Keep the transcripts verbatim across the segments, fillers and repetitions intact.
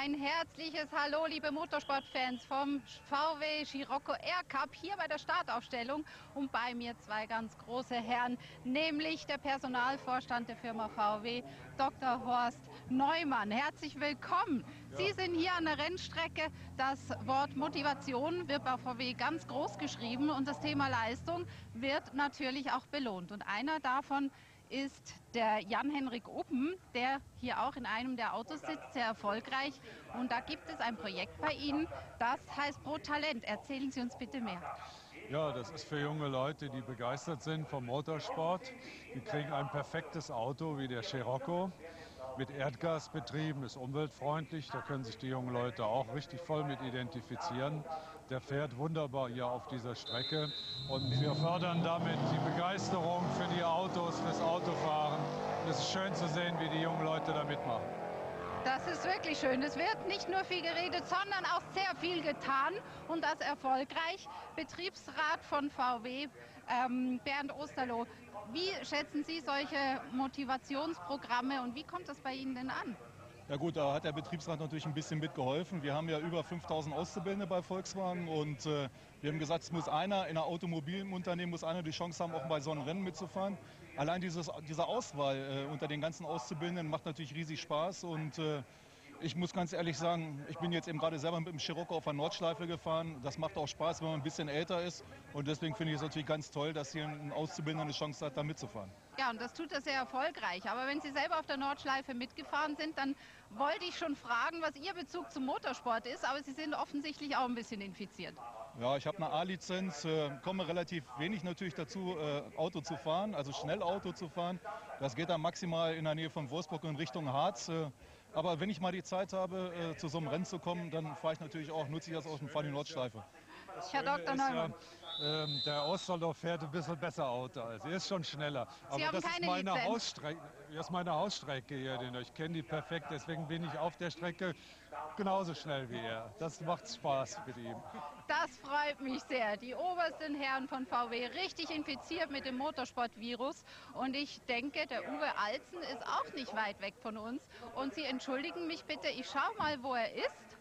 Ein herzliches Hallo, liebe Motorsportfans vom V W Scirocco Air Cup hier bei der Startaufstellung. Und bei mir zwei ganz große Herren, nämlich der Personalvorstand der Firma V W, Doktor Horst Neumann. Herzlich willkommen. Ja. Sie sind hier an der Rennstrecke. Das Wort Motivation wird bei V W ganz groß geschrieben und das Thema Leistung wird natürlich auch belohnt. Und einer davon ist der Jan-Henrik Uppen, der hier auch in einem der Autos sitzt, sehr erfolgreich. Und da gibt es ein Projekt bei Ihnen, das heißt Pro Talent. Erzählen Sie uns bitte mehr. Ja, das ist für junge Leute, die begeistert sind vom Motorsport. Die kriegen ein perfektes Auto wie der Scirocco, mit Erdgas betrieben, ist umweltfreundlich. Da können sich die jungen Leute auch richtig voll mit identifizieren. Der fährt wunderbar hier auf dieser Strecke und wir fördern damit die Begeisterung für die Autos, fürs Autofahren. Es ist schön zu sehen, wie die jungen Leute da mitmachen. Das ist wirklich schön. Es wird nicht nur viel geredet, sondern auch sehr viel getan und das erfolgreich. Betriebsrat von V W, ähm, Bernd Osterloh, wie schätzen Sie solche Motivationsprogramme und wie kommt das bei Ihnen denn an? Ja gut, da hat der Betriebsrat natürlich ein bisschen mitgeholfen. Wir haben ja über fünftausend Auszubildende bei Volkswagen und äh, wir haben gesagt, es muss einer, in einer Automobilunternehmen muss einer die Chance haben, auch bei so einem Rennen mitzufahren. Allein dieses, diese Auswahl äh, unter den ganzen Auszubildenden macht natürlich riesig Spaß und äh, ich muss ganz ehrlich sagen, ich bin jetzt eben gerade selber mit dem Scirocco auf der Nordschleife gefahren. Das macht auch Spaß, wenn man ein bisschen älter ist. Und deswegen finde ich es natürlich ganz toll, dass hier ein Auszubildender eine Chance hat, da mitzufahren. Ja, und das tut er sehr erfolgreich. Aber wenn Sie selber auf der Nordschleife mitgefahren sind, dann wollte ich schon fragen, was Ihr Bezug zum Motorsport ist. Aber Sie sind offensichtlich auch ein bisschen infiziert. Ja, ich habe eine A-Lizenz, äh, komme relativ wenig natürlich dazu, äh, Auto zu fahren, also schnell Auto zu fahren. Das geht dann maximal in der Nähe von Wolfsburg in Richtung Harz. Äh, aber wenn ich mal die Zeit habe, äh, zu so einem Rennen zu kommen, dann fahre ich natürlich auch, nutze ich das auch und fahre die Nordschleife. Herr Doktor Neumann. Ja, ähm, der Osterloh fährt ein bisschen besser Auto als er ist schon schneller. Sie aber haben das keine ist meine Lizenz. Hausstrecke, das ist meine Hausstrecke hier, denn ich kenne die perfekt, deswegen bin ich auf der Strecke genauso schnell wie er. Das macht Spaß mit ihm. Das freut mich sehr. Die obersten Herren von V W richtig infiziert mit dem Motorsport-Virus. Und ich denke, der Uwe Alzen ist auch nicht weit weg von uns. Und Sie entschuldigen mich bitte, ich schaue mal, wo er ist.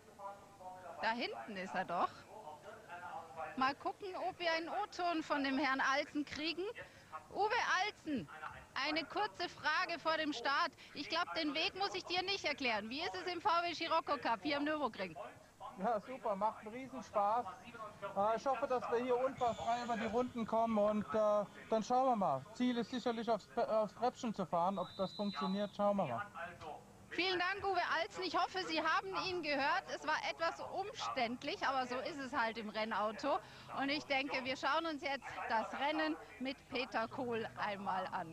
Da hinten ist er doch. Mal gucken, ob wir einen O-Ton von dem Herrn Alzen kriegen. Uwe Alzen, eine kurze Frage vor dem Start. Ich glaube, den Weg muss ich dir nicht erklären. Wie ist es im V W Scirocco Cup hier am Nürburgring? Ja, super, macht einen Riesenspaß. Äh, ich hoffe, dass wir hier unfallfrei über die Runden kommen und äh, dann schauen wir mal. Ziel ist sicherlich aufs, aufs Treppchen zu fahren. Ob das funktioniert, schauen wir mal. Vielen Dank, Uwe Alzen. Ich hoffe, Sie haben ihn gehört. Es war etwas umständlich, aber so ist es halt im Rennauto. Und ich denke, wir schauen uns jetzt das Rennen mit Peter Kohl einmal an.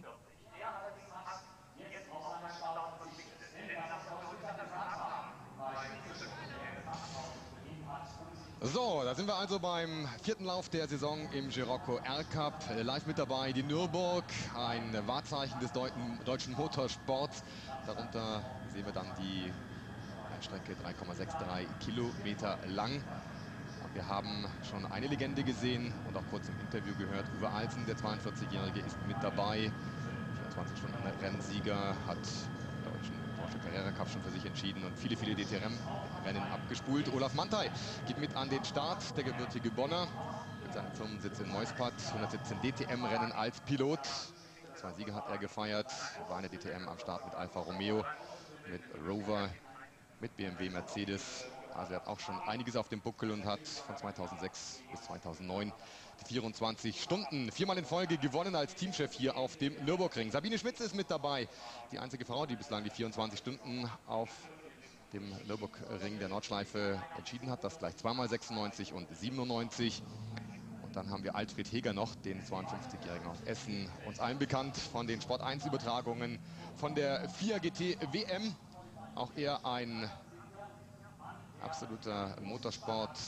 So, da sind wir also beim vierten Lauf der Saison im Scirocco Air Cup. Live mit dabei die Nürburg, ein Wahrzeichen des deutschen Motorsports. Darunter sehen wir dann die Rennstrecke drei Komma drei sechs Kilometer lang. Und wir haben schon eine Legende gesehen und auch kurz im Interview gehört. Uwe Alzen, der zweiundvierzigjährige, ist mit dabei. vierundzwanzig Stunden Rennensieger, hat den deutschen Porsche Carrera Cup schon für sich entschieden und viele, viele D T M-Rennen abgespult. Olaf Manthey geht mit an den Start, der gebürtige Bonner, mit seinem Firmensitz in Neuspad. hundertsiebzehn D T M-Rennen als Pilot. Zwei Siege hat er gefeiert, war eine D T M am Start mit Alfa Romeo, mit Rover, mit B M W, Mercedes. Also er hat auch schon einiges auf dem Buckel und hat von zweitausendsechs bis zweitausendneun die vierundzwanzig Stunden viermal in Folge gewonnen als Teamchef hier auf dem Nürburgring. Sabine Schmitz ist mit dabei, die einzige Frau, die bislang die vierundzwanzig Stunden auf dem Nürburgring der Nordschleife entschieden hat. Das gleich zweimal sechsundneunzig und siebenundneunzig. Und dann haben wir Alfred Heger noch, den zweiundfünfzigjährigen aus Essen, uns allen bekannt von den Sport eins Übertragungen von der FIA G T W M. Auch er ein absoluter Motorsport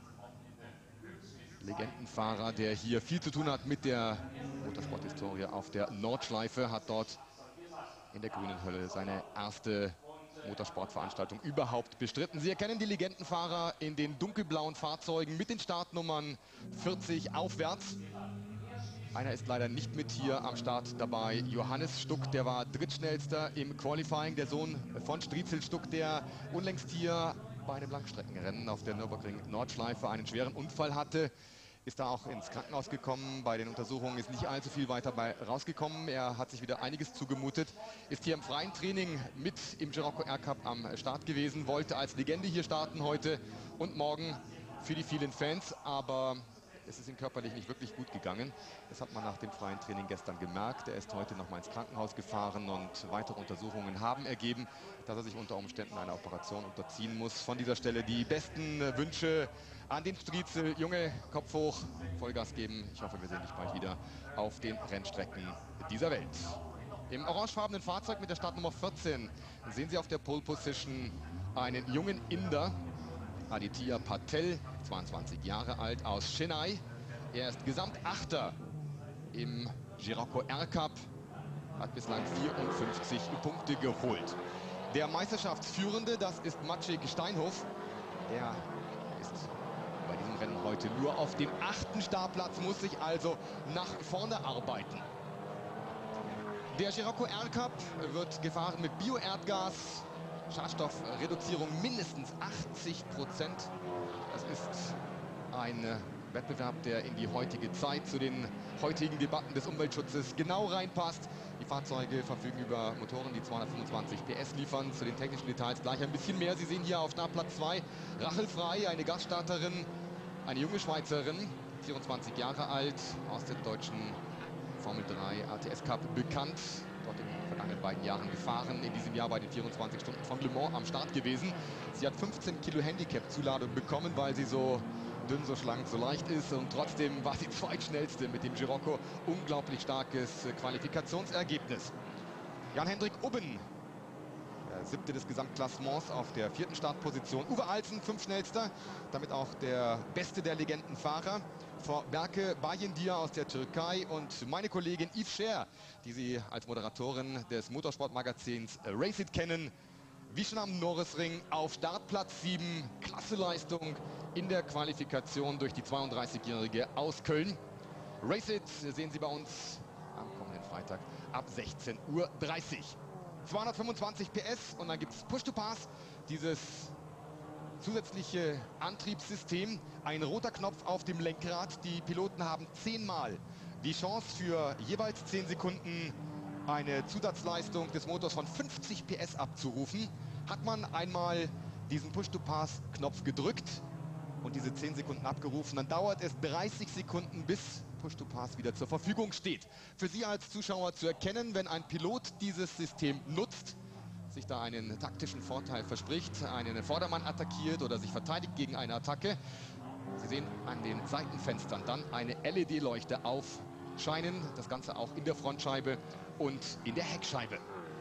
Legendenfahrer, der hier viel zu tun hat mit der Motorsporthistorie auf der Nordschleife, hat dort in der grünen Hölle seine erste Motorsportveranstaltung überhaupt bestritten. Sie erkennen die Legendenfahrer in den dunkelblauen Fahrzeugen mit den Startnummern vierzig aufwärts. Einer ist leider nicht mit hier am Start dabei. Johannes Stuck, der war drittschnellster im Qualifying. Der Sohn von Striezel Stuck, der unlängst hier bei einem Langstreckenrennen auf der Nürburgring-Nordschleife einen schweren Unfall hatte. Ist da auch ins Krankenhaus gekommen. Bei den Untersuchungen ist nicht allzu viel weiter bei rausgekommen. Er hat sich wieder einiges zugemutet. Ist hier im freien Training mit im Scirocco R-Cup am Start gewesen. Wollte als Legende hier starten heute und morgen für die vielen Fans. Aber es ist ihm körperlich nicht wirklich gut gegangen. Das hat man nach dem freien Training gestern gemerkt. Er ist heute noch mal ins Krankenhaus gefahren und weitere Untersuchungen haben ergeben, dass er sich unter Umständen einer Operation unterziehen muss. Von dieser Stelle die besten Wünsche an den Striezel. Junge, Kopf hoch, Vollgas geben. Ich hoffe, wir sehen dich bald wieder auf den Rennstrecken dieser Welt. Im orangefarbenen Fahrzeug mit der Startnummer vierzehn sehen Sie auf der Pole Position einen jungen Inder, Aditya Patel, zweiundzwanzig Jahre alt, aus Chennai. Er ist Gesamtachter im Scirocco R-Cup, hat bislang vierundfünfzig Punkte geholt. Der Meisterschaftsführende, das ist Maciej Steinhoff. Der ist bei diesem Rennen heute nur auf dem achten Startplatz, muss sich also nach vorne arbeiten. Der Scirocco R-Cup wird gefahren mit Bio-Erdgas. Schadstoffreduzierung mindestens achtzig Prozent. Das ist ein Wettbewerb, der in die heutige Zeit, zu den heutigen Debatten des Umweltschutzes genau reinpasst. Die Fahrzeuge verfügen über Motoren, die zweihundertfünfundzwanzig P S liefern. Zu den technischen Details gleich ein bisschen mehr. Sie sehen hier auf Startplatz zwei Rachel Frey, eine Gaststarterin, eine junge Schweizerin, vierundzwanzig Jahre alt, aus dem deutschen Formel drei A T S Cup bekannt. Dort in den vergangenen beiden Jahren gefahren, in diesem Jahr bei den vierundzwanzig Stunden von Le Mans am Start gewesen. Sie hat fünfzehn Kilo Handicap-Zuladung bekommen, weil sie so dünn, so schlank, so leicht ist, und trotzdem war sie zweitschnellste mit dem Scirocco. Unglaublich starkes Qualifikationsergebnis. Jan-Hendrik Ubben, der siebte des Gesamtklassements auf der vierten Startposition. Uwe Alsen, fünfschnellster, damit auch der beste der Legendenfahrer. Vor Berke Bayindir aus der Türkei und meine Kollegin Yves Scher, die Sie als Moderatorin des Motorsportmagazins Raceit kennen. Wie schon am Norrisring auf Startplatz sieben. Klasse Leistung in der Qualifikation durch die zweiunddreißigjährige aus Köln. Raceit sehen Sie bei uns am kommenden Freitag ab sechzehn Uhr dreißig. zweihundertfünfundzwanzig P S und dann gibt es Push-to-Pass, dieses zusätzliche Antriebssystem, ein roter Knopf auf dem Lenkrad. Die Piloten haben zehnmal die Chance für jeweils zehn Sekunden eine Zusatzleistung des Motors von fünfzig P S abzurufen. Hat man einmal diesen Push-to-Pass-Knopf gedrückt und diese zehn Sekunden abgerufen, dann dauert es dreißig Sekunden, bis Push-to-Pass wieder zur Verfügung steht. Für Sie als Zuschauer zu erkennen, wenn ein Pilot dieses System nutzt, sich da einen taktischen Vorteil verspricht, einen Vordermann attackiert oder sich verteidigt gegen eine Attacke. Sie sehen an den Seitenfenstern dann eine L E D-Leuchte aufscheinen, das Ganze auch in der Frontscheibe und in der Heckscheibe.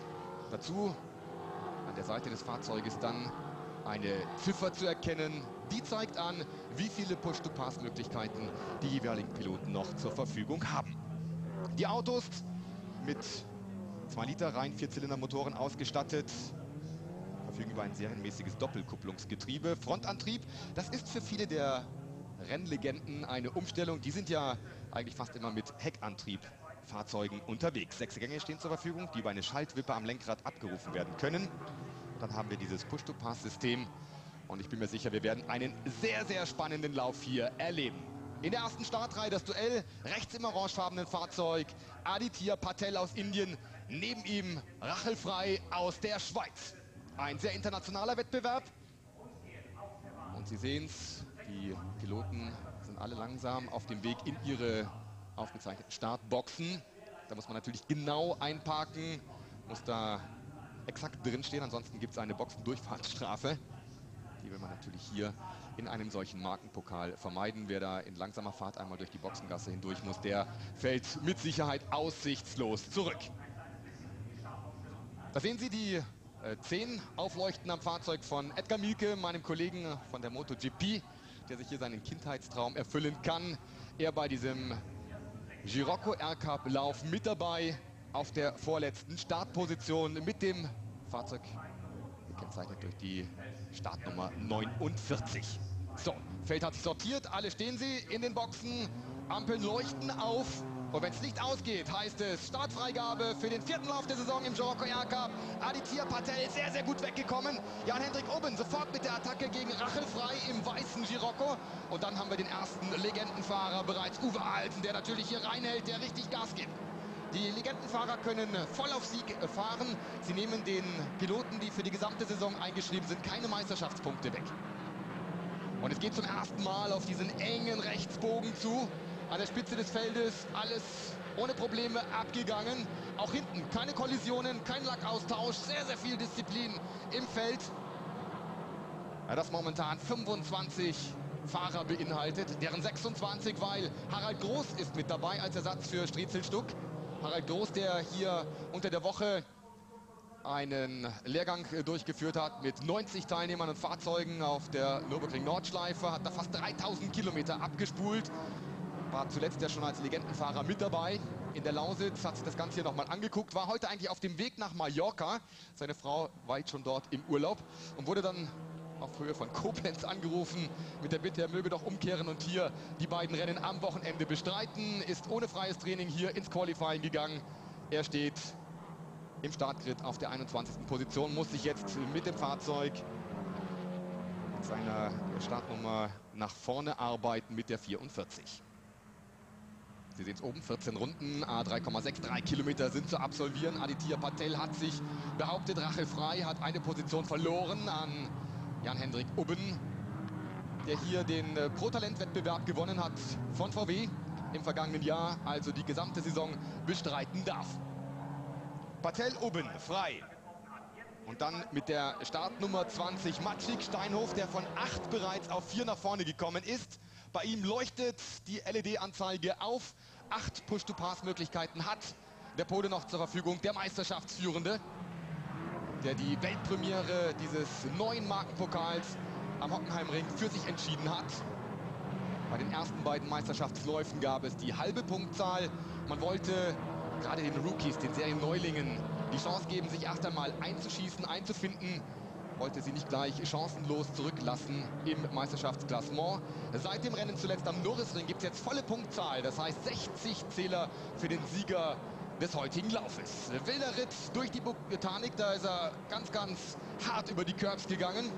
Dazu an der Seite des Fahrzeuges dann eine Ziffer zu erkennen, die zeigt an, wie viele Push-to-Pass-Möglichkeiten die jeweiligen Piloten noch zur Verfügung haben. Die Autos mit zwei Liter rein Vierzylinder-Motoren ausgestattet, verfügen über ein serienmäßiges Doppelkupplungsgetriebe. Frontantrieb, das ist für viele der Rennlegenden eine Umstellung. Die sind ja eigentlich fast immer mit Heckantrieb-Fahrzeugen unterwegs. Sechs Gänge stehen zur Verfügung, die über eine Schaltwippe am Lenkrad abgerufen werden können. Und dann haben wir dieses Push-to-Pass-System und ich bin mir sicher, wir werden einen sehr, sehr spannenden Lauf hier erleben. In der ersten Startreihe das Duell, rechts im orangefarbenen Fahrzeug Aditya Patel aus Indien, neben ihm Rachel Frey aus der Schweiz. Ein sehr internationaler Wettbewerb. Und Sie sehen es, die Piloten sind alle langsam auf dem Weg in ihre aufgezeichneten Startboxen. Da muss man natürlich genau einparken, muss da exakt drinstehen, ansonsten gibt es eine Boxendurchfahrtsstrafe. Die will man natürlich hier in einem solchen Markenpokal vermeiden. Wer da in langsamer Fahrt einmal durch die Boxengasse hindurch muss, der fällt mit Sicherheit aussichtslos zurück. Da sehen Sie die äh, zehn aufleuchten am Fahrzeug von Edgar Mielke, meinem Kollegen von der MotoGP, der sich hier seinen Kindheitstraum erfüllen kann. Er bei diesem Scirocco R-Cup-Lauf mit dabei auf der vorletzten Startposition mit dem Fahrzeug gekennzeichnet durch die Startnummer neunundvierzig. So, Feld hat sich sortiert, alle stehen sie in den Boxen, Ampeln leuchten auf Und wenn es nicht ausgeht, heißt es Startfreigabe für den vierten Lauf der Saison im Scirocco Air Cup. Aditya Patel sehr, sehr gut weggekommen. Jan-Hendrik Ubben sofort mit der Attacke gegen Rachel Frei im weißen Scirocco. Und dann haben wir den ersten Legendenfahrer bereits, Uwe Alten, der natürlich hier reinhält, der richtig Gas gibt. Die Legendenfahrer können voll auf Sieg fahren. Sie nehmen den Piloten, die für die gesamte Saison eingeschrieben sind, keine Meisterschaftspunkte weg. Und es geht zum ersten Mal auf diesen engen Rechtsbogen zu. An der Spitze des Feldes alles ohne Probleme abgegangen. Auch hinten keine Kollisionen, kein Lackaustausch, sehr, sehr viel Disziplin im Feld. Ja, das momentan fünfundzwanzig Fahrer beinhaltet, deren sechsundzwanzig, weil Harald Groß ist mit dabei als Ersatz für Striezel Stuck. Harald Groß, der hier unter der Woche einen Lehrgang durchgeführt hat mit neunzig Teilnehmern und Fahrzeugen auf der Nürburgring-Nordschleife, hat da fast dreitausend Kilometer abgespult. War zuletzt ja schon als Legendenfahrer mit dabei. In der Lausitz hat sich das Ganze hier nochmal angeguckt. War heute eigentlich auf dem Weg nach Mallorca. Seine Frau war jetzt schon dort im Urlaub und wurde dann auf Höhe von Koblenz angerufen mit der Bitte, er möge doch umkehren und hier die beiden Rennen am Wochenende bestreiten. Ist ohne freies Training hier ins Qualifying gegangen. Er steht im Startgrid auf der einundzwanzigsten Position, muss sich jetzt mit dem Fahrzeug mit seiner Startnummer nach vorne arbeiten mit der vierundvierzig. Sie sehen es oben, vierzehn Runden, drei Komma drei Kilometer sind zu absolvieren. Aditya Patel hat sich behauptet, Rachel Frei hat eine Position verloren an Jan-Hendrik Ubben, der hier den äh, Pro-Talent-Wettbewerb gewonnen hat von V W im vergangenen Jahr, also die gesamte Saison bestreiten darf. Patel, Ubben, Frei. Und dann mit der Startnummer zwanzig Maciek Steinhoff, der von acht bereits auf vier nach vorne gekommen ist. Bei ihm leuchtet die L E D-Anzeige auf. Acht Push-to-Pass-Möglichkeiten hat der Pole noch zur Verfügung, der Meisterschaftsführende, der die Weltpremiere dieses neuen Markenpokals am Hockenheimring für sich entschieden hat. Bei den ersten beiden Meisterschaftsläufen gab es die halbe Punktzahl. Man wollte gerade den Rookies, den Serienneulingen, die Chance geben, sich erst einmal einzuschießen, einzufinden. Wollte sie nicht gleich chancenlos zurücklassen im Meisterschaftsklassement. Seit dem Rennen zuletzt am Norrisring gibt es jetzt volle Punktzahl. Das heißt sechzig Zähler für den Sieger des heutigen Laufes. Wilder Ritt durch die Botanik, da ist er ganz, ganz hart über die Curbs gegangen.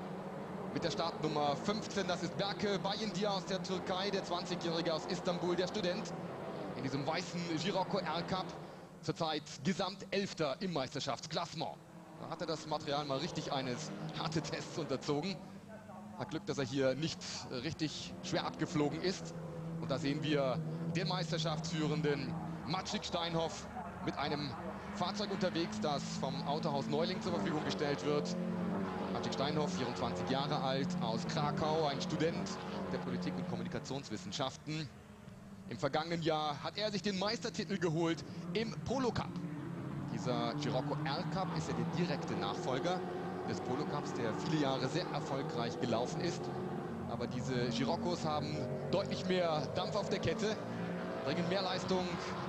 Mit der Startnummer fünfzehn, das ist Berke Bayindir aus der Türkei, der zwanzigjährige aus Istanbul, der Student. In diesem weißen Scirocco Air Cup, zurzeit Gesamtelfter im Meisterschaftsklassement. Da hat er das Material mal richtig eines harte Tests unterzogen. Hat Glück, dass er hier nicht richtig schwer abgeflogen ist. Und da sehen wir den Meisterschaftsführenden Maciek Steinhoff mit einem Fahrzeug unterwegs, das vom Autohaus Neuling zur Verfügung gestellt wird. Maciek Steinhoff, vierundzwanzig Jahre alt, aus Krakau, ein Student der Politik- und Kommunikationswissenschaften. Im vergangenen Jahr hat er sich den Meistertitel geholt im Polo Cup. Dieser Scirocco Air Cup ist ja der direkte Nachfolger des Polo Cups, der viele Jahre sehr erfolgreich gelaufen ist. Aber diese Sciroccos haben deutlich mehr Dampf auf der Kette, bringen mehr Leistung.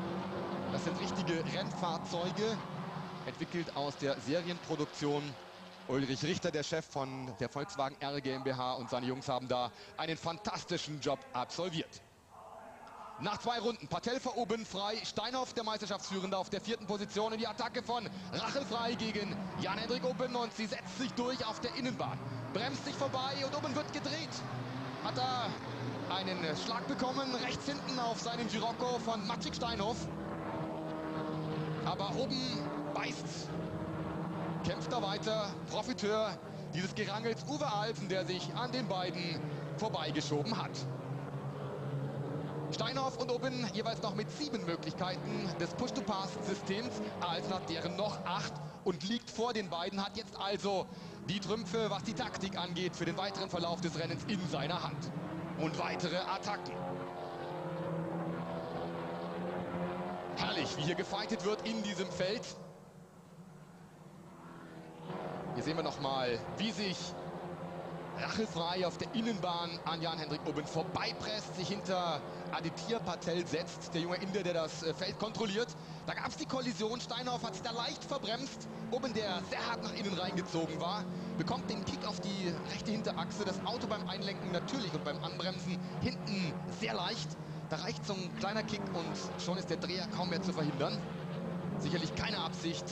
Das sind richtige Rennfahrzeuge, entwickelt aus der Serienproduktion. Ulrich Richter, der Chef von der Volkswagen R GmbH, und seine Jungs haben da einen fantastischen Job absolviert. Nach zwei Runden, Patel vor oben, Frei, Steinhoff, der Meisterschaftsführende, auf der vierten Position. In die Attacke von Rachel Frei gegen Jan-Hendrik Ubben, und sie setzt sich durch auf der Innenbahn. Bremst sich vorbei und Ubben wird gedreht. Hat er einen Schlag bekommen, rechts hinten auf seinen Scirocco von Maciek Steinhoff. Aber Ubben beißt, kämpft da weiter. Profiteur dieses Gerangels Uwe Alten, der sich an den beiden vorbeigeschoben hat. Steinhoff und Ubben jeweils noch mit sieben Möglichkeiten des Push-to-Pass-Systems. Alten hat deren noch acht und liegt vor den beiden, hat jetzt also die Trümpfe, was die Taktik angeht, für den weiteren Verlauf des Rennens in seiner Hand. Und weitere Attacken. Herrlich, wie hier gefightet wird in diesem Feld. Hier sehen wir noch mal, wie sich Rachel Frei auf der Innenbahn an Jan-Hendrik Ubben vorbeipresst, sich hinter Aditya Patel setzt, der junge Inder, der das Feld kontrolliert. Da gab es die Kollision, Steinhoff hat sich da leicht verbremst. Ubben, der sehr hart nach innen reingezogen war, bekommt den Kick auf die rechte Hinterachse. Das Auto beim Einlenken natürlich und beim Anbremsen hinten sehr leicht. Da reicht so ein kleiner Kick und schon ist der Dreher kaum mehr zu verhindern. Sicherlich keine Absicht.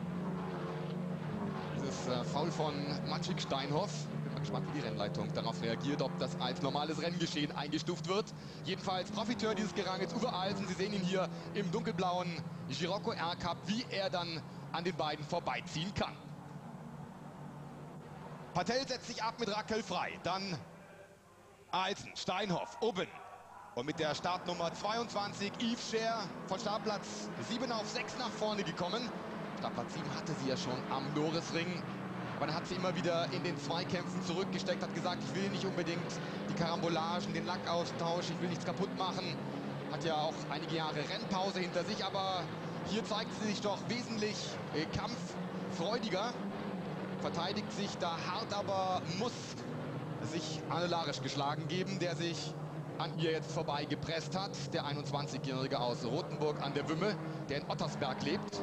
Dieses äh, Foul von Maciej Steinhoff. Bin mal gespannt, wie die Rennleitung darauf reagiert, ob das als normales Renngeschehen eingestuft wird. Jedenfalls Profiteur dieses Geranges, Uwe Ahlsen. Sie sehen ihn hier im dunkelblauen Scirocco R-Cup, wie er dann an den beiden vorbeiziehen kann. Patel setzt sich ab mit Raquel Frey. Dann Ahlsen, Steinhoff, Ubben. Und mit der Startnummer zweiundzwanzig Yves Scher von Startplatz sieben auf sechs nach vorne gekommen. Startplatz sieben hatte sie ja schon am Norrisring. Aber dann hat sie immer wieder in den Zweikämpfen zurückgesteckt, hat gesagt, ich will nicht unbedingt die Karambolagen, den Lackaustausch, ich will nichts kaputt machen. Hat ja auch einige Jahre Rennpause hinter sich, aber hier zeigt sie sich doch wesentlich äh, kampffreudiger. Verteidigt sich da hart, aber muss sich Arne Larisch geschlagen geben, der sich an ihr jetzt vorbei gepresst hat. Der einundzwanzigjährige aus Rothenburg an der Wümme, der in Ottersberg lebt.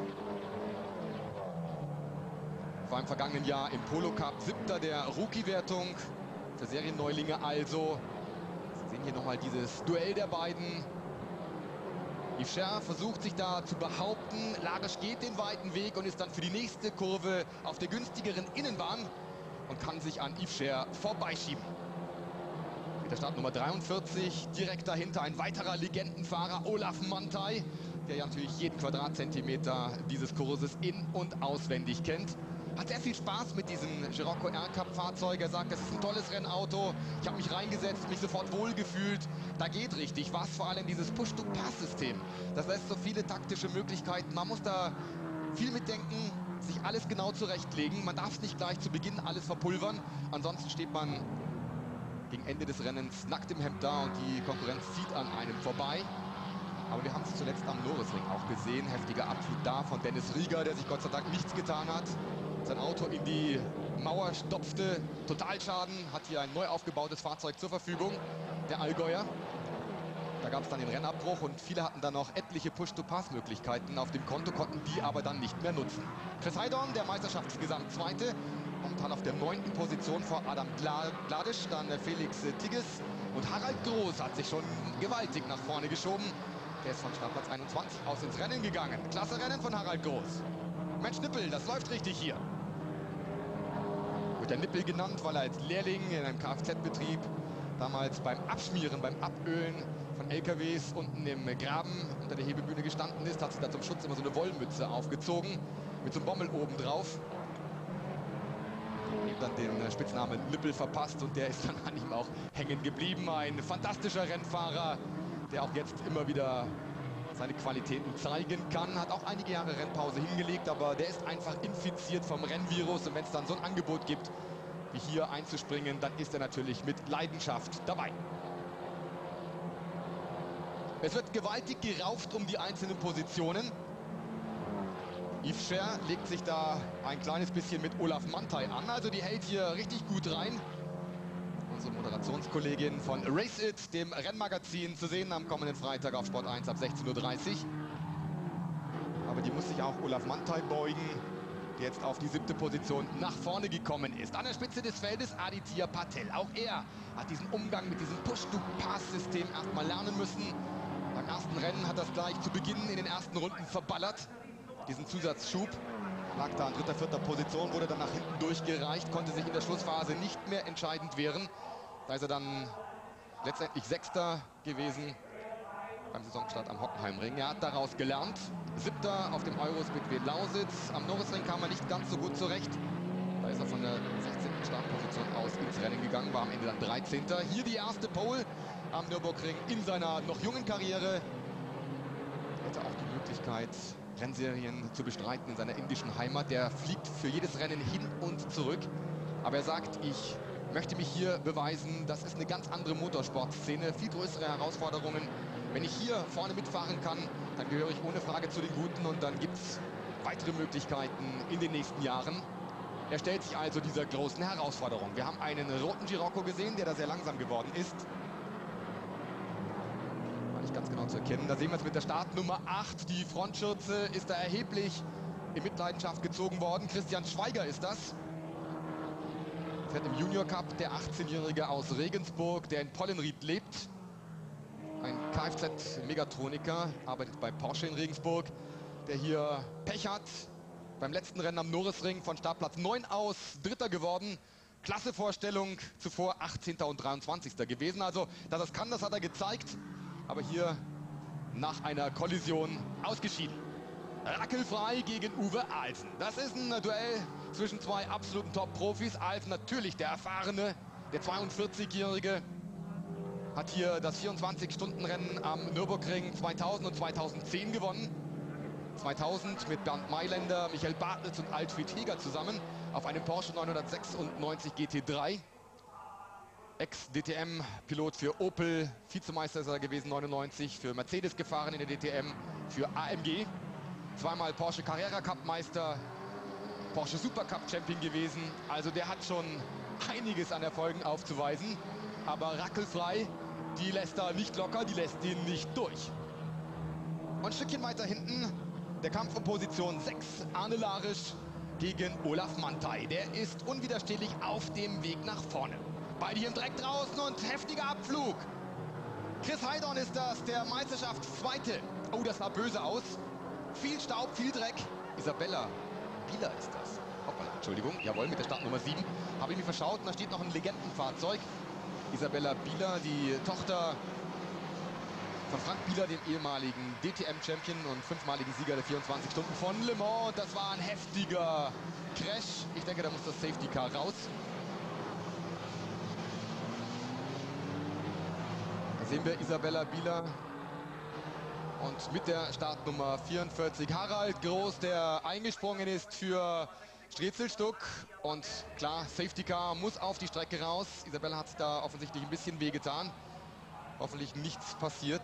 War im vergangenen Jahr im Polo Cup siebter der Rookie-Wertung. Für Serienneulinge also. Sie sehen hier nochmal dieses Duell der beiden. Yves Scher versucht sich da zu behaupten. Larisch geht den weiten Weg und ist dann für die nächste Kurve auf der günstigeren Innenbahn und kann sich an Yves Scher vorbeischieben. Mit der Startnummer dreiundvierzig, direkt dahinter ein weiterer Legendenfahrer, Olaf Manthey, der ja natürlich jeden Quadratzentimeter dieses Kurses in- und auswendig kennt. Hat sehr viel Spaß mit diesem Scirocco R-Cup-Fahrzeug. Er sagt, das ist ein tolles Rennauto. Ich habe mich reingesetzt, mich sofort wohlgefühlt. Da geht richtig was, vor allem dieses Push-to-Pass-System. Das lässt so viele taktische Möglichkeiten. Man muss da viel mitdenken, sich alles genau zurechtlegen. Man darf es nicht gleich zu Beginn alles verpulvern. Ansonsten steht man gegen Ende des Rennens nackt im Hemd da und die Konkurrenz zieht an einem vorbei. Aber wir haben es zuletzt am Norrisring auch gesehen. Heftiger Abflug da von Dennis Rieger, der sich Gott sei Dank nichts getan hat. Sein Auto in die Mauer stopfte. Totalschaden, hat hier ein neu aufgebautes Fahrzeug zur Verfügung. Der Allgäuer. Da gab es dann den Rennabbruch und viele hatten dann noch etliche Push-to-Pass-Möglichkeiten auf dem Konto, konnten die aber dann nicht mehr nutzen. Chris Heidorn, der Meisterschaftsgesamtzweite, momentan auf der neunten Position vor Adam Gladisch, dann Felix Tigges und Harald Groß hat sich schon gewaltig nach vorne geschoben. Der ist von Startplatz einundzwanzig aus ins Rennen gegangen. Klasse Rennen von Harald Groß. Mensch Nippel, das läuft richtig hier. Wird der Nippel genannt, weil er als Lehrling in einem Kfz-Betrieb damals beim Abschmieren, beim Abölen von L K Ws unten im Graben unter der Hebebühne gestanden ist, hat sich da zum Schutz immer so eine Wollmütze aufgezogen mit so einem Bommel oben drauf. Ihm dann den Spitznamen Nippel verpasst und der ist dann an ihm auch hängen geblieben. Ein fantastischer Rennfahrer, der auch jetzt immer wieder seine Qualitäten zeigen kann. Hat auch einige Jahre Rennpause hingelegt, aber der ist einfach infiziert vom Rennvirus. Und wenn es dann so ein Angebot gibt, wie hier einzuspringen, dann ist er natürlich mit Leidenschaft dabei. Es wird gewaltig gerauft um die einzelnen Positionen. Yves Scher legt sich da ein kleines bisschen mit Olaf Manthey an. Also die hält hier richtig gut rein. Unsere Moderationskollegin von Race It, dem Rennmagazin, zu sehen am kommenden Freitag auf Sport eins ab sechzehn Uhr dreißig. Aber die muss sich auch Olaf Manthey beugen, der jetzt auf die siebte Position nach vorne gekommen ist. An der Spitze des Feldes Aditya Patel. Auch er hat diesen Umgang mit diesem Push-to-Pass-System erstmal lernen müssen. Beim ersten Rennen hat das gleich zu Beginn in den ersten Runden verballert. Diesen Zusatzschub. Lag da an dritter, vierter Position, wurde dann nach hinten durchgereicht, konnte sich in der Schlussphase nicht mehr entscheidend wehren. Da ist er dann letztendlich Sechster gewesen beim Saisonstart am Hockenheimring. Er hat daraus gelernt. Siebter auf dem Eurospeedway Lausitz. Am Norrisring kam er nicht ganz so gut zurecht. Da ist er von der sechzehnten Startposition aus ins Rennen gegangen, war am Ende dann dreizehnter Hier die erste Pole am Nürburgring in seiner noch jungen Karriere. Hätte auch die Möglichkeit, Rennserien zu bestreiten in seiner indischen Heimat. Der fliegt für jedes Rennen hin und zurück. Aber er sagt, ich möchte mich hier beweisen, das ist eine ganz andere Motorsportszene, viel größere Herausforderungen. Wenn ich hier vorne mitfahren kann, dann gehöre ich ohne Frage zu den Guten und dann gibt es weitere Möglichkeiten in den nächsten Jahren. Er stellt sich also dieser großen Herausforderung. Wir haben einen roten Scirocco gesehen, der da sehr langsam geworden ist. Nicht ganz genau zu erkennen. Da sehen wir es mit der Startnummer acht. Die Frontschürze ist da erheblich in Mitleidenschaft gezogen worden. Christian Schweiger ist das. Fährt im Junior Cup, der achtzehnjährige aus Regensburg, der in Pollenried lebt. ein Kfz-Megatroniker, arbeitet bei Porsche in Regensburg, der hier Pech hat. Beim letzten Rennen am Norrisring von Startplatz neun aus Dritter geworden. Klasse Vorstellung, zuvor achtzehnter und dreiundzwanzigster gewesen. Also, dass er es kann, das hat er gezeigt. Aber hier nach einer Kollision ausgeschieden. Rackelfrei gegen Uwe Ahlsen. Das ist ein Duell zwischen zwei absoluten Top-Profis. Ahlsen natürlich der erfahrene, der zweiundvierzigjährige. Hat hier das vierundzwanzig-Stunden-Rennen am Nürburgring zweitausend und zweitausendzehn gewonnen. zweitausend mit Bernd Mailänder, Michael Bartels und Alfred Heger zusammen auf einem Porsche neunhundertsechsundneunzig G T drei. Ex-D T M-Pilot für Opel, Vizemeister ist er gewesen, neunundneunzig, für Mercedes gefahren in der D T M, für A M G. Zweimal Porsche Carrera Cup Meister, Porsche Super Cup Champion gewesen. Also der hat schon einiges an Erfolgen aufzuweisen. Aber rackelfrei, die lässt er nicht locker, die lässt ihn nicht durch. Und ein Stückchen weiter hinten, der Kampf um Position sechs, Arne Larisch gegen Olaf Manthey. Der ist unwiderstehlich auf dem Weg nach vorne. Beide hier im Dreck draußen und heftiger Abflug. Chris Heidorn ist das, der Meisterschaftszweite. Oh, das sah böse aus. Viel Staub, viel Dreck. Isabella Bieler ist das. Hoppala, Entschuldigung, jawohl, mit der Startnummer sieben. Habe ich mich verschaut und da steht noch ein Legendenfahrzeug. Isabella Bieler, die Tochter von Frank Bieler, dem ehemaligen D T M-Champion und fünfmaligen Sieger der vierundzwanzig Stunden von Le Mans. Das war ein heftiger Crash. Ich denke, da muss das Safety Car raus. Da sehen wir Isabella Bieler und mit der Startnummer vierundvierzig Harald Groß, der eingesprungen ist für Strezelstuck. Und klar, Safety Car muss auf die Strecke raus. Isabella hat da offensichtlich ein bisschen wehgetan. Hoffentlich nichts passiert.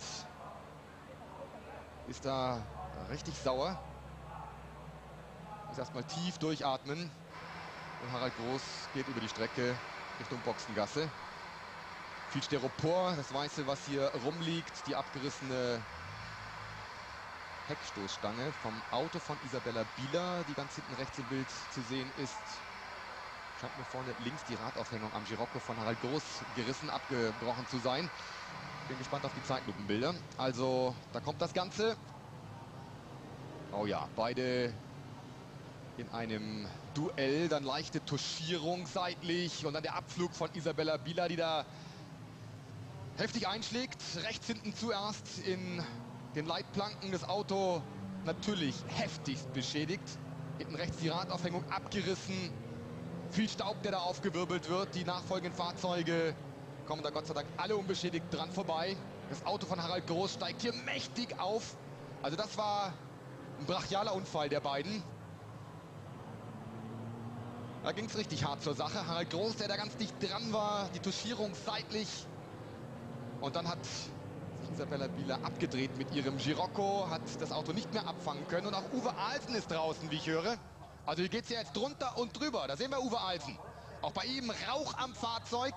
Ist da richtig sauer. Muss erstmal tief durchatmen. Und Harald Groß geht über die Strecke Richtung Boxengasse. Viel Styropor, das Weiße, was hier rumliegt. Die abgerissene Heckstoßstange vom Auto von Isabella Bieler, die ganz hinten rechts im Bild zu sehen ist. Scheint mir vorne links die Radaufhängung am Scirocco von Harald Groß gerissen, abgebrochen zu sein. Bin gespannt auf die Zeitlupenbilder. Also, da kommt das Ganze. Oh ja, beide in einem Duell. Dann leichte Touchierung seitlich und dann der Abflug von Isabella Bieler, die da heftig einschlägt. Rechts hinten zuerst in den Leitplanken, das Auto natürlich heftigst beschädigt. Hinten rechts die Radaufhängung abgerissen. Viel Staub, der da aufgewirbelt wird. Die nachfolgenden Fahrzeuge kommen da Gott sei Dank alle unbeschädigt dran vorbei. Das Auto von Harald Groß steigt hier mächtig auf. Also das war ein brachialer Unfall der beiden. Da ging es richtig hart zur Sache. Harald Groß, der da ganz dicht dran war, die Touchierung seitlich. Und dann hat sich Isabella Bieler abgedreht mit ihrem Scirocco, hat das Auto nicht mehr abfangen können. Und auch Uwe Ahlsen ist draußen, wie ich höre. Also hier geht es ja jetzt drunter und drüber. Da sehen wir Uwe Ahlsen. Auch bei ihm Rauch am Fahrzeug.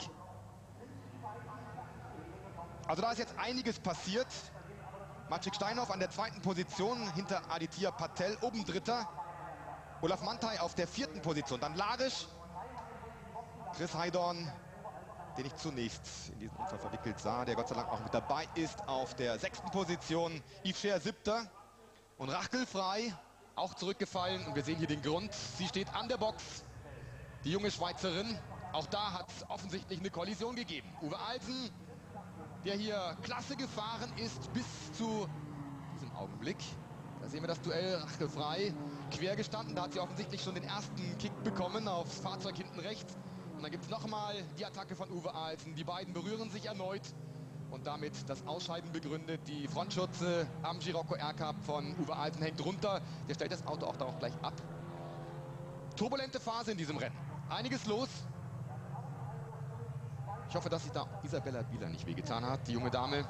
Also da ist jetzt einiges passiert. Maciek Steinhoff an der zweiten Position hinter Aditya Patel, oben Dritter. Olaf Manthey auf der vierten Position. Dann Larisch. Chris Heidorn, den ich zunächst in diesen Unfall verwickelt sah, der Gott sei Dank auch mit dabei ist, auf der sechsten Position. Yves Scheer siebter. Und Rackelfrei auch zurückgefallen. Und wir sehen hier den Grund. Sie steht an der Box. Die junge Schweizerin. Auch da hat es offensichtlich eine Kollision gegeben. Uwe Ahlsen, der hier klasse gefahren ist bis zu diesem Augenblick. Da sehen wir das Duell rackelfrei. Quer gestanden, da hat sie offensichtlich schon den ersten Kick bekommen aufs Fahrzeug hinten rechts. Und dann gibt es nochmal die Attacke von Uwe Ahlsen. Die beiden berühren sich erneut und damit das Ausscheiden begründet. Die Frontschürze am Scirocco R-Cup von Uwe Ahlsen hängt runter. Der stellt das Auto auch darauf gleich ab. Turbulente Phase in diesem Rennen. Einiges los. Ich hoffe, dass sich da Isabella Bieler nicht wehgetan hat. Die junge Dame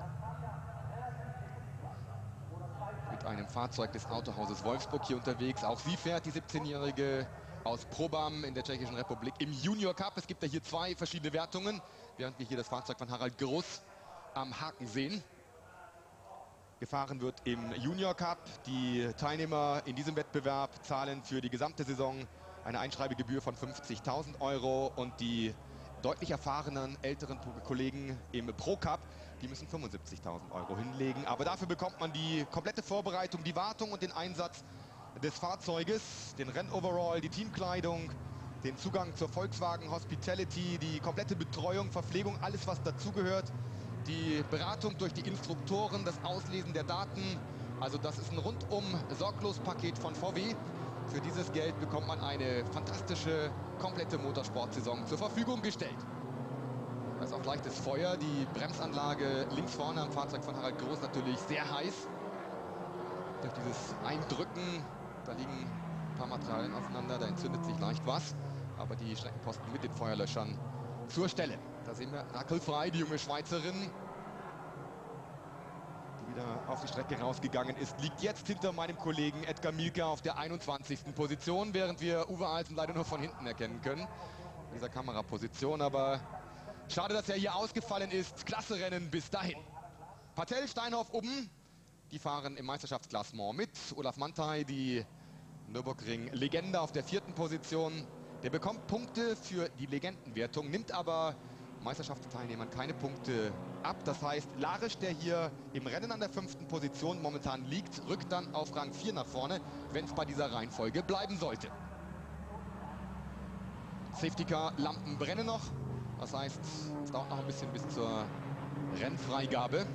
mit einem Fahrzeug des Autohauses Wolfsburg hier unterwegs. Auch sie fährt, die siebzehnjährige aus Probam in der Tschechischen Republik im Junior Cup. Es gibt ja hier zwei verschiedene Wertungen, während wir hier das Fahrzeug von Harald Groß am Haken sehen. Gefahren wird im Junior Cup. Die Teilnehmer in diesem Wettbewerb zahlen für die gesamte Saison eine Einschreibegebühr von fünfzigtausend Euro und die deutlich erfahrenen älteren Kollegen im Pro Cup, die Die müssen fünfundsiebzigtausend Euro hinlegen. Aber dafür bekommt man die komplette Vorbereitung, die Wartung und den Einsatz des Fahrzeuges, den Rennoverall, die Teamkleidung, den Zugang zur Volkswagen Hospitality, die komplette Betreuung, Verpflegung, alles was dazugehört. Die Beratung durch die Instruktoren, das Auslesen der Daten. Also das ist ein rundum sorglos Paket von V W. Für dieses Geld bekommt man eine fantastische, komplette Motorsportsaison zur Verfügung gestellt. Da ist auch leichtes Feuer. Die Bremsanlage links vorne am Fahrzeug von Harald Groß natürlich sehr heiß. Durch dieses Eindrücken, da liegen ein paar Materialien aufeinander, da entzündet sich leicht was. Aber die Streckenposten mit den Feuerlöschern zur Stelle. Da sehen wir Rakel Frey, die junge Schweizerin, die wieder auf die Strecke rausgegangen ist, liegt jetzt hinter meinem Kollegen Edgar Mielke auf der einundzwanzigsten Position, während wir Uwe Alsen leider nur von hinten erkennen können, in dieser Kameraposition. Aber schade, dass er hier ausgefallen ist. Klasse Rennen bis dahin. Patel, Steinhoff, Ubben, die fahren im Meisterschaftsklassement mit. Olaf Manthey, die Nürburgring-Legende, auf der vierten Position. Der bekommt Punkte für die Legendenwertung, nimmt aber Meisterschaftsteilnehmern keine Punkte ab. Das heißt, Larisch, der hier im Rennen an der fünften Position momentan liegt, rückt dann auf Rang vier nach vorne, wenn es bei dieser Reihenfolge bleiben sollte. Safety-Car-Lampen brennen noch. Das heißt, es dauert noch ein bisschen bis zur Rennfreigabe.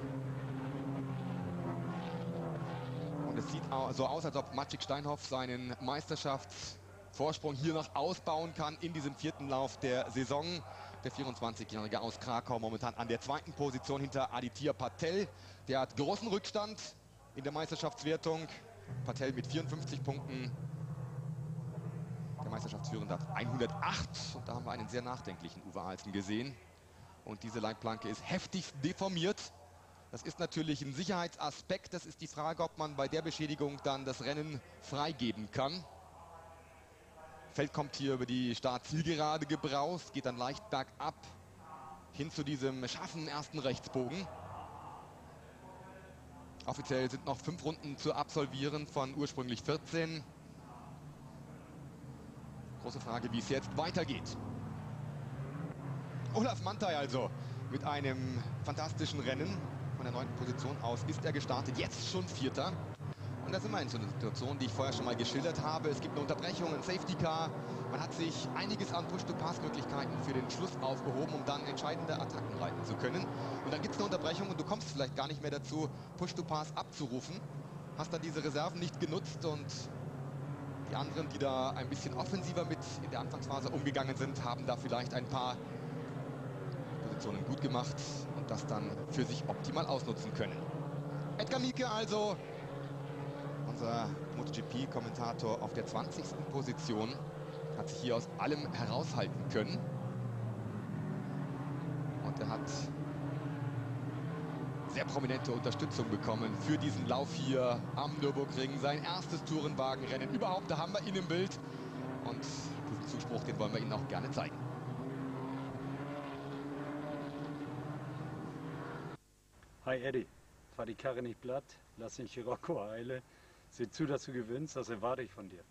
Und es sieht so aus, als ob Maciej Steinhoff seinen Meisterschaftsvorsprung hier noch ausbauen kann in diesem vierten Lauf der Saison. Der vierundzwanzigjährige aus Krakau momentan an der zweiten Position hinter Aditya Patel. Der hat großen Rückstand in der Meisterschaftswertung. Patel mit vierundfünfzig Punkten. Der Meisterschaftsführende hat hundertacht. Und da haben wir einen sehr nachdenklichen Uwe Alsen gesehen. Und diese Leitplanke ist heftig deformiert. Das ist natürlich ein Sicherheitsaspekt. Das ist die Frage, ob man bei der Beschädigung dann das Rennen freigeben kann. Feld kommt hier über die Start-Zielgerade gebraust, geht dann leicht bergab hin zu diesem scharfen ersten Rechtsbogen. Offiziell sind noch fünf Runden zu absolvieren von ursprünglich vierzehn. Große Frage, wie es jetzt weitergeht. Olaf Manthey also mit einem fantastischen Rennen. Von der neunten Position aus ist er gestartet, jetzt schon Vierter. Und da sind wir in so einer Situation, die ich vorher schon mal geschildert habe. Es gibt eine Unterbrechung, ein Safety Car. Man hat sich einiges an Push-to-Pass-Möglichkeiten für den Schluss aufgehoben, um dann entscheidende Attacken reiten zu können. Und dann gibt es eine Unterbrechung und du kommst vielleicht gar nicht mehr dazu, Push-to-Pass abzurufen. Hast dann diese Reserven nicht genutzt und die anderen, die da ein bisschen offensiver mit in der Anfangsphase umgegangen sind, haben da vielleicht ein paar Positionen gut gemacht und das dann für sich optimal ausnutzen können. Edgar Mielke also, unser MotoGP-Kommentator auf der zwanzigsten Position, hat sich hier aus allem heraushalten können. Und er hat sehr prominente Unterstützung bekommen für diesen Lauf hier am Nürburgring. Sein erstes Tourenwagenrennen überhaupt, da haben wir ihn im Bild. Und diesen Zuspruch, den wollen wir Ihnen auch gerne zeigen. Hi Eddie, fahr die Karre nicht platt, lass den Scirocco heile. Sieh zu, dass du gewinnst, das erwarte ich von dir.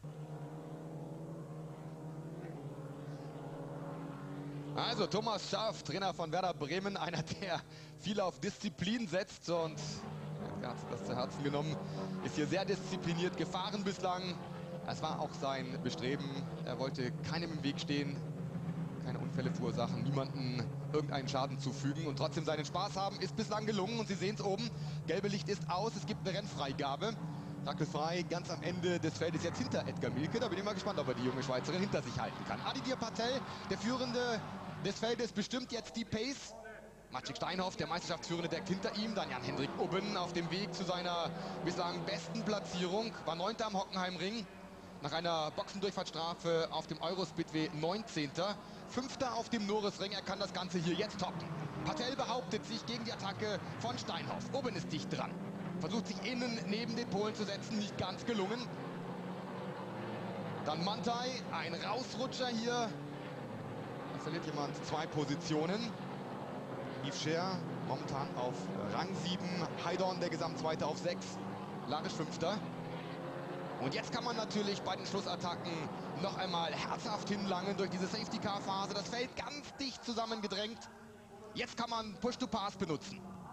Also Thomas Schaaf, Trainer von Werder Bremen, einer, der viel auf Disziplin setzt und er hat das zu Herzen genommen, ist hier sehr diszipliniert gefahren bislang. Es war auch sein Bestreben, er wollte keinem im Weg stehen, keine Unfälle verursachen, niemanden irgendeinen Schaden zufügen und trotzdem seinen Spaß haben, ist bislang gelungen und Sie sehen es oben, gelbe Licht ist aus, es gibt eine Rennfreigabe. Rakel Frey ganz am Ende des Feldes jetzt hinter Edgar Mielke, da bin ich mal gespannt, ob er die junge Schweizerin hinter sich halten kann. Aditya Patel, der Führende des Feldes, bestimmt jetzt die Pace. Maciej Steinhoff, der Meisterschaftsführende, direkt hinter ihm. Dann Jan-Hendrik Ubben auf dem Weg zu seiner bislang besten Platzierung. War Neunter am Hockenheimring. Nach einer Boxendurchfahrtsstrafe auf dem Eurospeedway neunzehnter Fünfter auf dem Norrisring. Er kann das Ganze hier jetzt toppen. Patel behauptet sich gegen die Attacke von Steinhoff. Ubben ist dicht dran. Versucht sich innen neben den Polen zu setzen. Nicht ganz gelungen. Dann Manthey, ein Rausrutscher hier. Da verliert jemand zwei Positionen. Yves Scher momentan auf Rang sieben. Heidorn, der Gesamtzweite, auf sechs. Larisch Fünfter. Und jetzt kann man natürlich bei den Schlussattacken noch einmal herzhaft hinlangen durch diese Safety-Car-Phase. Das Feld ganz dicht zusammengedrängt. Jetzt kann man Push-to-Pass benutzen.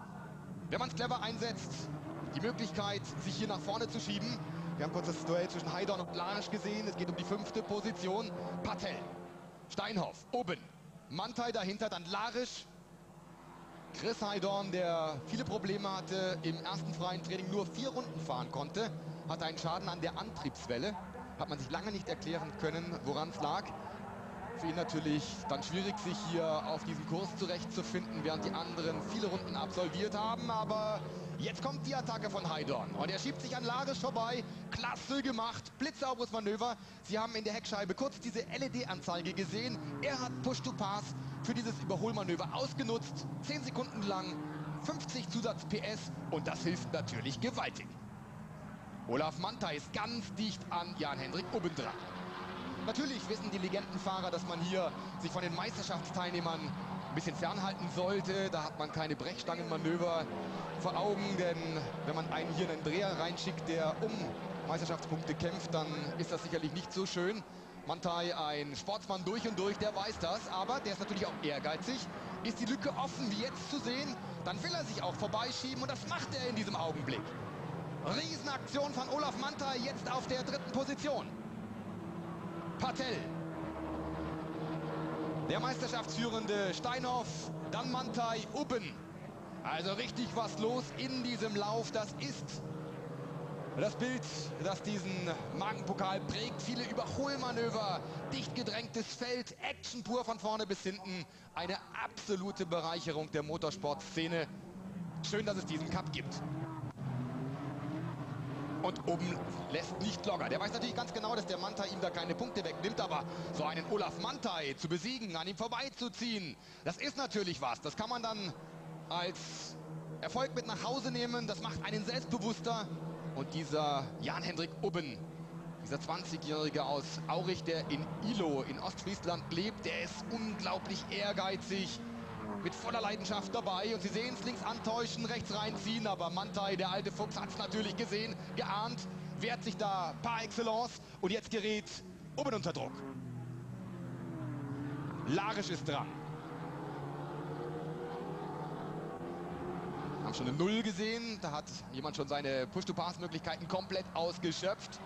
wenn man es clever einsetzt, die Möglichkeit, sich hier nach vorne zu schieben. Wir haben kurz das Duell zwischen Heidorn und Larisch gesehen. Es geht um die fünfte Position. Patel, Steinhoff, Oben, Manthey dahinter, dann Larisch. Chris Heidorn, der viele Probleme hatte, im ersten freien Training nur vier Runden fahren konnte, hatte einen Schaden an der Antriebswelle. Hat man sich lange nicht erklären können, woran es lag. Für ihn natürlich dann schwierig, sich hier auf diesem Kurs zurechtzufinden, während die anderen viele Runden absolviert haben. Aber jetzt kommt die Attacke von Heidorn und er schiebt sich an Larisch vorbei. Klasse gemacht, blitzsauberes Manöver. Sie haben in der Heckscheibe kurz diese L E D-Anzeige gesehen. Er hat Push-to-Pass für dieses Überholmanöver ausgenutzt. zehn Sekunden lang, fünfzig Zusatz-P S und das hilft natürlich gewaltig. Olaf Manthey ist ganz dicht an Jan-Hendrik Ubben dran. Natürlich wissen die Legendenfahrer, dass man hier sich von den Meisterschaftsteilnehmern ein bisschen fernhalten sollte. Da hat man keine Brechstangenmanöver vor Augen, denn wenn man einen hier in einen Dreher reinschickt, der um Meisterschaftspunkte kämpft, dann ist das sicherlich nicht so schön. Manthey, ein Sportsmann durch und durch, der weiß das, aber der ist natürlich auch ehrgeizig. Ist die Lücke offen, wie jetzt zu sehen, dann will er sich auch vorbeischieben und das macht er in diesem Augenblick. Riesenaktion von Olaf Manthey, jetzt auf der dritten Position. Patel. Der Meisterschaftsführende Steinhoff, dann Manthey, Ubben. Also richtig was los in diesem Lauf. Das ist das Bild, das diesen Magenpokal prägt. Viele Überholmanöver, dicht gedrängtes Feld, Action pur von vorne bis hinten. Eine absolute Bereicherung der Motorsportszene. Schön, dass es diesen Cup gibt. Und Oben lässt nicht locker. Der weiß natürlich ganz genau, dass der Manthey ihm da keine Punkte wegnimmt. Aber so einen Olaf Manthey zu besiegen, an ihm vorbeizuziehen, das ist natürlich was. Das kann man dann als Erfolg mit nach Hause nehmen. Das macht einen selbstbewusster. Und dieser Jan-Hendrik Ubben, dieser zwanzigjährige aus Aurich, der in Ilo in Ostfriesland lebt, der ist unglaublich ehrgeizig. Mit voller Leidenschaft dabei und Sie sehen es, links antäuschen, rechts reinziehen, aber Manthey, der alte Fuchs, hat es natürlich gesehen, geahnt, wehrt sich da par excellence und jetzt gerät Ubben unter Druck. Larisch ist dran. Haben schon eine Null gesehen, da hat jemand schon seine Push-to-Pass-Möglichkeiten komplett ausgeschöpft.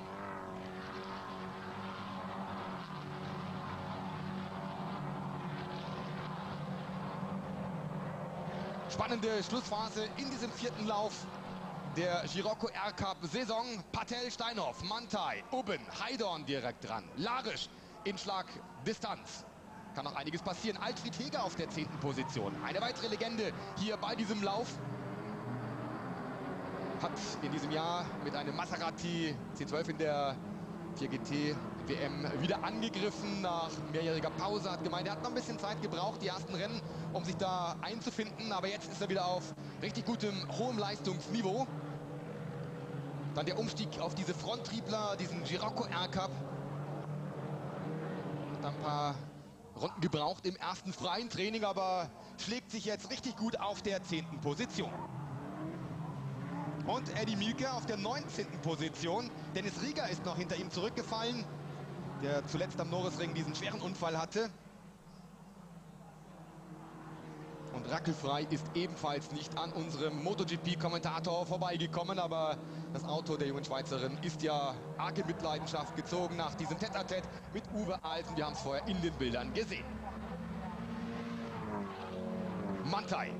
Spannende Schlussphase in diesem vierten Lauf der Scirocco R-Cup-Saison. Patel, Steinhoff, Manthey, Ubben, Heidorn direkt dran. Larisch in Schlagdistanz. Kann noch einiges passieren. Altfried Heger auf der zehnten Position. Eine weitere Legende hier bei diesem Lauf. Hat in diesem Jahr mit einem Maserati C zwölf in der vier G T W M wieder angegriffen nach mehrjähriger Pause. Hat gemeint, er hat noch ein bisschen Zeit gebraucht, die ersten Rennen, um sich da einzufinden. Aber jetzt ist er wieder auf richtig gutem, hohem Leistungsniveau. Dann der Umstieg auf diese Fronttriebler, diesen Scirocco R-Cup. Hat ein paar Runden gebraucht im ersten freien Training, aber schlägt sich jetzt richtig gut auf der zehnten Position. Und Eddie Mielke auf der neunzehnten Position. Dennis Rieger ist noch hinter ihm zurückgefallen, der zuletzt am Norrisring diesen schweren Unfall hatte. Und Rackelfrei ist ebenfalls nicht an unserem MotoGP-Kommentator vorbeigekommen, aber das Auto der jungen Schweizerin ist ja arg in Mitleidenschaft gezogen nach diesem Tête-à-Tête mit Uwe Alten. Wir haben es vorher in den Bildern gesehen. Manthey.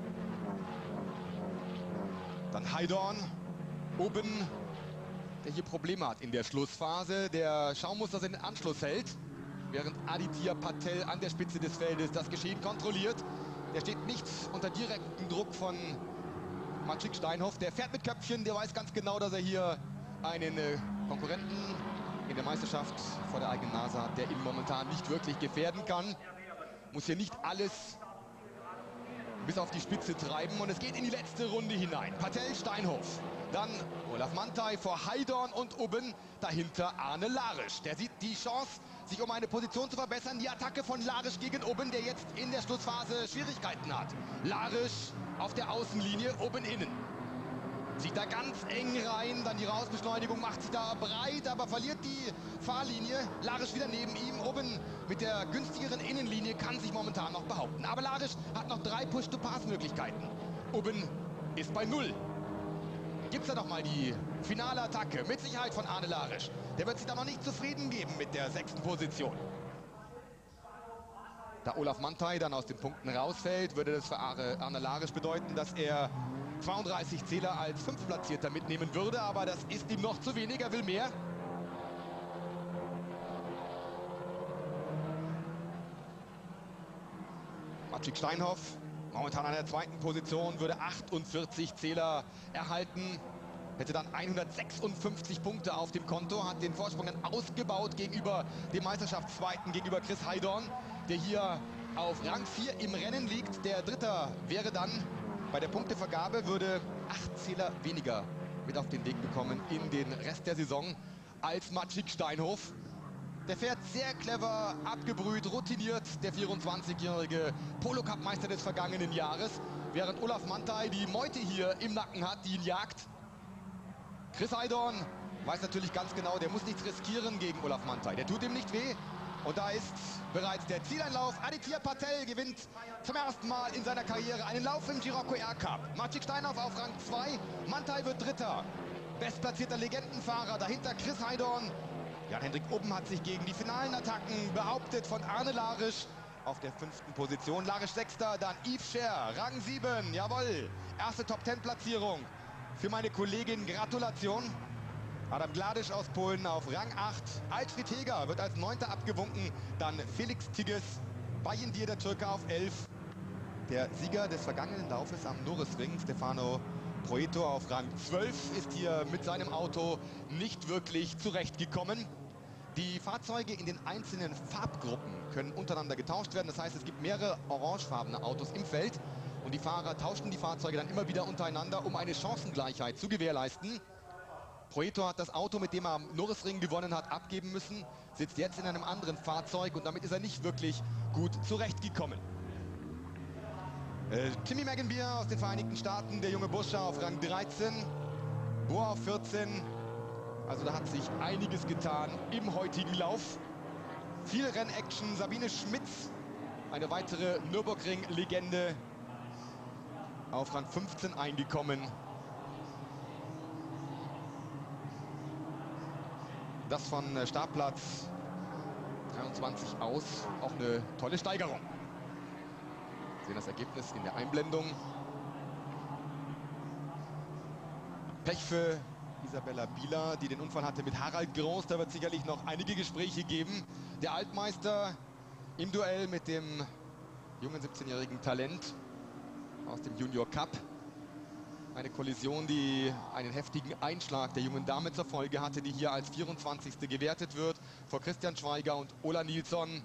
Dann Heidorn. Ubben, der hier Probleme hat in der Schlussphase. Der schauen muss, dass er den Anschluss hält, während Aditya Patel an der Spitze des Feldes das Geschehen kontrolliert. Der steht nicht unter direktem Druck von Maciej Steinhoff. Der fährt mit Köpfchen, der weiß ganz genau, dass er hier einen äh, Konkurrenten in der Meisterschaft vor der eigenen Nase hat, der ihn momentan nicht wirklich gefährden kann. Muss hier nicht alles bis auf die Spitze treiben und es geht in die letzte Runde hinein. Patel, Steinhoff. Dann Olaf Manthey vor Heidorn und Ubben. Dahinter Arne Larisch. Der sieht die Chance, sich um eine Position zu verbessern. Die Attacke von Larisch gegen Ubben, der jetzt in der Schlussphase Schwierigkeiten hat. Larisch auf der Außenlinie, Ubben innen. Zieht da ganz eng rein, dann die Rausbeschleunigung macht sich da breit, aber verliert die Fahrlinie. Larisch wieder neben ihm. Ubben mit der günstigeren Innenlinie kann sich momentan noch behaupten. Aber Larisch hat noch drei Push-to-Pass-Möglichkeiten. Ubben ist bei null. Gibt es da noch mal die finale Attacke, mit Sicherheit von Arne Larisch. Der wird sich da noch nicht zufrieden geben mit der sechsten Position. Da Olaf Manthey dann aus den Punkten rausfällt, würde das für Arne Larisch bedeuten, dass er zweiunddreißig Zähler als Fünftplatzierter mitnehmen würde. Aber das ist ihm noch zu wenig, er will mehr. Maciek Steinhoff, momentan an der zweiten Position, würde achtundvierzig Zähler erhalten. Hätte dann hundertsechsundfünfzig Punkte auf dem Konto, hat den Vorsprung dann ausgebaut gegenüber dem Mannschaftszweiten, gegenüber Chris Heidorn, der hier auf Rang vier im Rennen liegt. Der Dritter wäre dann bei der Punktevergabe, würde acht Zähler weniger mit auf den Weg bekommen in den Rest der Saison als Maciek Steinhoff. Der fährt sehr clever, abgebrüht, routiniert, der vierundzwanzigjährige Polo-Cup-Meister des vergangenen Jahres, während Olaf Manthey die Meute hier im Nacken hat, die ihn jagt. Chris Heidorn weiß natürlich ganz genau, der muss nichts riskieren gegen Olaf Manthey. Der tut ihm nicht weh. Und da ist bereits der Zieleinlauf. Aditya Patel gewinnt zum ersten Mal in seiner Karriere einen Lauf im Scirocco Air Cup. Maciek Steinhoff auf Rang zwei. Manthey wird Dritter. Bestplatzierter Legendenfahrer. Dahinter Chris Heidorn. Jan-Hendrik Oben hat sich gegen die finalen Attacken behauptet von Arne Larisch. Auf der fünften Position. Larisch Sechster, dann Yves Scher. Rang sieben. Jawohl. Erste Top-Ten-Platzierung. Für meine Kollegin Gratulation. Adam Gladisch aus Polen auf Rang acht. Alfred Heger wird als Neunter abgewunken. Dann Felix Tigges. Bayindir, der Türke, auf elf. Der Sieger des vergangenen Laufes am Norrisring, Stefano Proieto, auf Rang zwölf, ist hier mit seinem Auto nicht wirklich zurechtgekommen. Die Fahrzeuge in den einzelnen Farbgruppen können untereinander getauscht werden. Das heißt, es gibt mehrere orangefarbene Autos im Feld. Und die Fahrer tauschen die Fahrzeuge dann immer wieder untereinander, um eine Chancengleichheit zu gewährleisten. Proieto hat das Auto, mit dem er am Norrisring gewonnen hat, abgeben müssen, sitzt jetzt in einem anderen Fahrzeug und damit ist er nicht wirklich gut zurechtgekommen. Äh, Timmy Magenbier aus den Vereinigten Staaten, der junge Bursche, auf Rang dreizehn, Boa auf vierzehn. Also da hat sich einiges getan im heutigen Lauf. Viel Rennaction, Sabine Schmitz, eine weitere Nürburgring-Legende, auf Rang fünfzehn eingekommen. Das von Startplatz dreiundzwanzig aus, auch eine tolle Steigerung. Wir sehen das Ergebnis in der Einblendung. Pech für Isabella Bieler, die den Unfall hatte mit Harald Groß. Da wird sicherlich noch einige Gespräche geben. Der Altmeister im Duell mit dem jungen siebzehnjährigen Talent aus dem Junior Cup. Eine Kollision, die einen heftigen Einschlag der jungen Dame zur Folge hatte, die hier als vierundzwanzigste gewertet wird, vor Christian Schweiger und Ola Nilsson.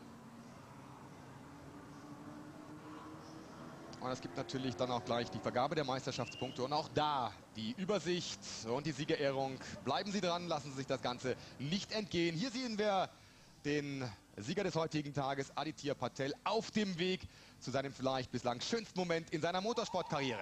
Und es gibt natürlich dann auch gleich die Vergabe der Meisterschaftspunkte und auch da die Übersicht und die Siegerehrung. Bleiben Sie dran, lassen Sie sich das Ganze nicht entgehen. Hier sehen wir den Sieger des heutigen Tages, Aditya Patel, auf dem Weg zu seinem vielleicht bislang schönsten Moment in seiner Motorsportkarriere.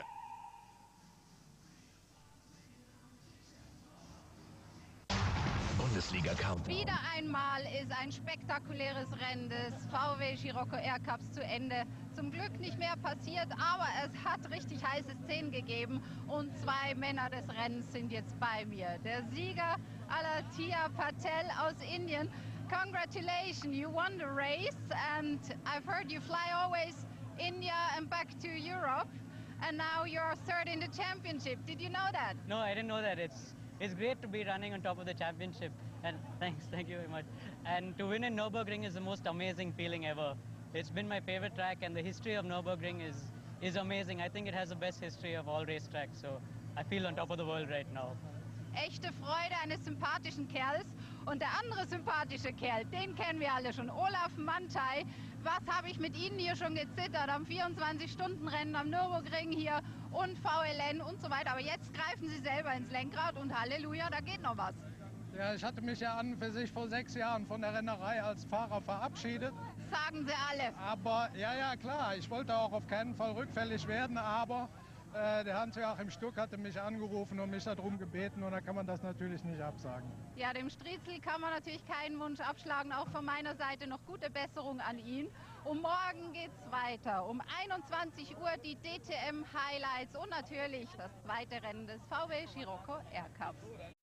Bundesliga-Count. Wieder einmal ist ein spektakuläres Rennen des V W Scirocco Air Cups zu Ende. Zum Glück nicht mehr passiert, aber es hat richtig heiße Szenen gegeben und zwei Männer des Rennens sind jetzt bei mir. Der Sieger Aditya Patel aus Indien. Congratulations, you won the race and I've heard you fly always India and back to Europe and now you're third in the championship. Did you know that? No, I didn't know that. It's It's great to be running on top of the championship, and thanks, thank you very much. And to win in Nürburgring is the most amazing feeling ever. It's been my favorite track, and the history of Nürburgring is is amazing. I think it has the best history of all racetracks, so I feel on top of the world right now. Echte Freude eines sympathischen Kerls. Und der andere sympathische Kerl, den kennen wir alle schon, Olaf Manthey. Was habe ich mit Ihnen hier schon gezittert am vierundzwanzig-Stunden-Rennen am Nürburgring hier und V L N und so weiter. Aber jetzt greifen Sie selber ins Lenkrad und Halleluja, da geht noch was. Ja, ich hatte mich ja an für sich vor sechs Jahren von der Rennerei als Fahrer verabschiedet. Sagen Sie alle. Aber, ja, ja, klar, ich wollte auch auf keinen Fall rückfällig werden, aber äh, der Hans-Joachim Stuck hatte mich angerufen und mich darum gebeten und da kann man das natürlich nicht absagen. Ja, dem Striezel kann man natürlich keinen Wunsch abschlagen, auch von meiner Seite noch gute Besserung an ihn. Und morgen geht's weiter. Um einundzwanzig Uhr die D T M Highlights und natürlich das zweite Rennen des V W Scirocco Air Cups.